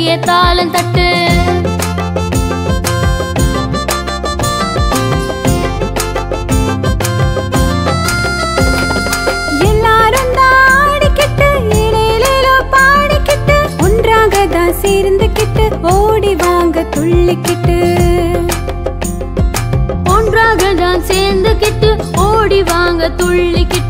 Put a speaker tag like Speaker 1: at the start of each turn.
Speaker 1: கையே தாளம் தட்டு.
Speaker 2: எல்லாரும் ஆடிக்கிட்டு இலையிலோ பாடிக்கிட்டு ஒன்றாக தான் சேர்ந்துக்கிட்டு ஓடி வாங்க துள்ளிக்கிட்டு.
Speaker 1: ஒன்றாக தான் சேர்ந்துக்கிட்டு ஓடி வாங்க துள்ளிக்கிட்டு.